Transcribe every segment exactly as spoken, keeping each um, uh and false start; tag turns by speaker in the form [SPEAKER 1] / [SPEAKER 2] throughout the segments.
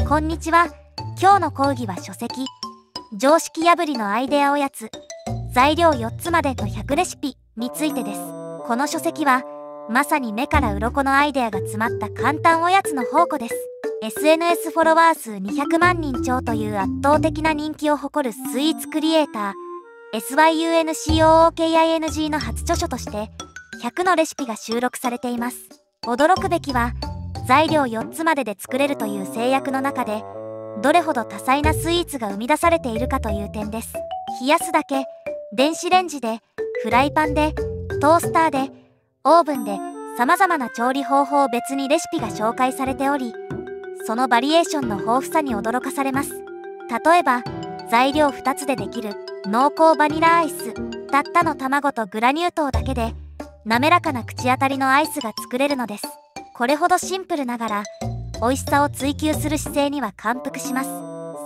[SPEAKER 1] こんにちは。今日の講義は書籍常識破りのアイデアおやつ材料よっつまでとひゃくレシピについてです。この書籍はまさに目から鱗のアイデアが詰まった簡単おやつの宝庫です。 エスエヌエス フォロワー数にひゃくまんにん超という圧倒的な人気を誇るスイーツクリエイター エスワイユーエヌシーオーオーケーアイエヌジー の初著書としてひゃくのレシピが収録されています。驚くべきは材料よっつまでで作れるという制約の中でどれほど多彩なスイーツが生み出されているかという点です。冷やすだけ、電子レンジで、フライパンで、トースターで、オーブンで様々な調理方法を別にレシピが紹介されており、そのバリエーションの豊富さに驚かされます。例えば材料ふたつでできる濃厚バニラアイス、たったの卵とグラニュー糖だけで滑らかな口当たりのアイスが作れるのです。これほどシンプルながら美味しさを追求する姿勢には感服します。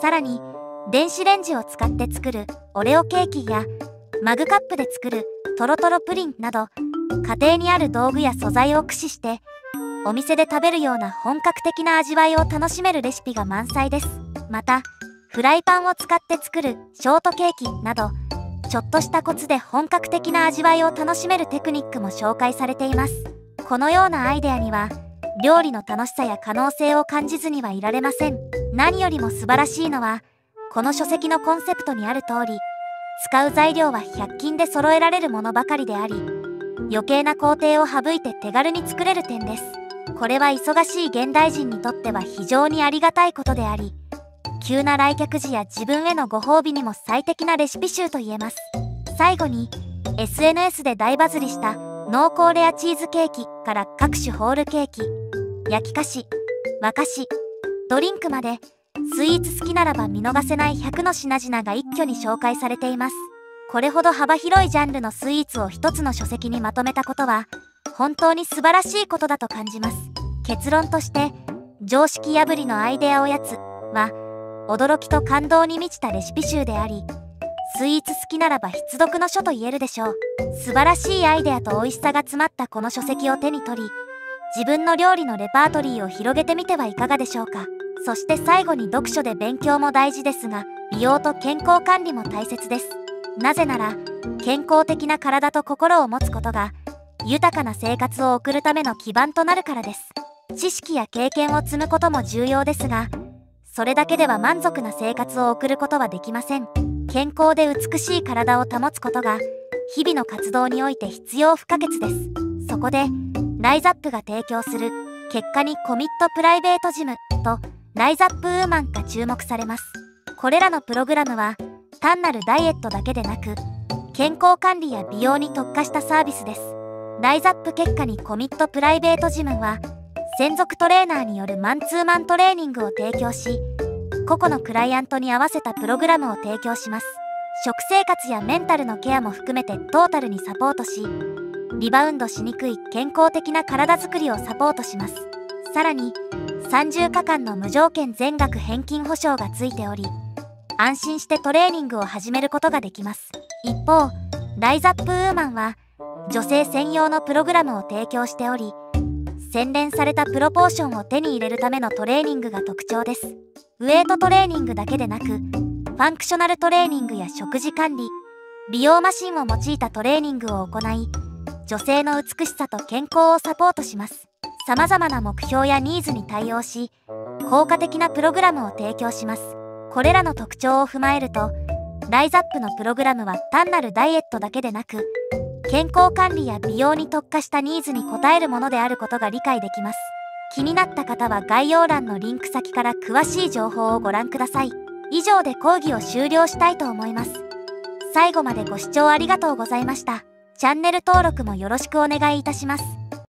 [SPEAKER 1] さらに電子レンジを使って作るオレオケーキやマグカップで作るトロトロプリンなど家庭にある道具や素材を駆使してお店で食べるような本格的な味わいを楽しめるレシピが満載です。またフライパンを使って作るショートケーキなどちょっとしたコツで本格的な味わいを楽しめるテクニックも紹介されています。このようなアイデアには料理の楽しさや可能性を感じずにはいられません。何よりも素晴らしいのはこの書籍のコンセプトにある通り使う材料はひゃく均で揃えられるものばかりであり余計な工程を省いて手軽に作れる点です。これは忙しい現代人にとっては非常にありがたいことであり急な来客時や自分へのご褒美にも最適なレシピ集と言えます。最後に エスエヌエス で大バズりした濃厚レアチーズケーキから各種ホールケーキ、焼き菓子、和菓子、ドリンクまでスイーツ好きならば見逃せないひゃくの品々が一挙に紹介されています。これほど幅広いジャンルのスイーツを一つの書籍にまとめたことは本当に素晴らしいことだと感じます。結論として常識破りのアイデアおやつは驚きと感動に満ちたレシピ集でありスイーツ好きならば必読の書と言えるでしょう。素晴らしいアイデアと美味しさが詰まったこの書籍を手に取り自分の料理のレパートリーを広げてみてはいかがでしょうか。そして最後に読書で勉強も大事ですが美容と健康管理も大切です。なぜなら健康的な体と心を持つことが豊かな生活を送るための基盤となるからです。知識や経験を積むことも重要ですがそれだけでは満足な生活を送ることはできません。健康で美しい体を保つことが日々の活動において必要不可欠です。そこでライザップが提供する結果にコミットプライベートジムとライザップウーマンが注目されます。これらのプログラムは単なるダイエットだけでなく健康管理や美容に特化したサービスです。ライザップ結果にコミットプライベートジムは専属トレーナーによるマンツーマントレーニングを提供し個々のクライアントに合わせたプログラムを提供します。食生活やメンタルのケアも含めてトータルにサポートしリバウンドしにくい健康的な体づくりをサポートします。さらにさんじゅうにちかんの無条件全額返金保証がついており安心してトレーニングを始めることができます。一方ライザップウーマンは女性専用のプログラムを提供しており洗練されたプロポーションを手に入れるためのトレーニングが特徴です。ウェイトトレーニングだけでなくファンクショナルトレーニングや食事管理美容マシンを用いたトレーニングを行い女性の美しさと健康をサポートします。さまざまな目標やニーズに対応し効果的なプログラムを提供します。これらの特徴を踏まえるとライザップのプログラムは単なるダイエットだけでなく健康管理や美容に特化したニーズに応えるものであることが理解できます。気になった方は概要欄のリンク先から詳しい情報をご覧ください。以上で講義を終了したいと思います。最後までご視聴ありがとうございました。チャンネル登録もよろしくお願いいたします。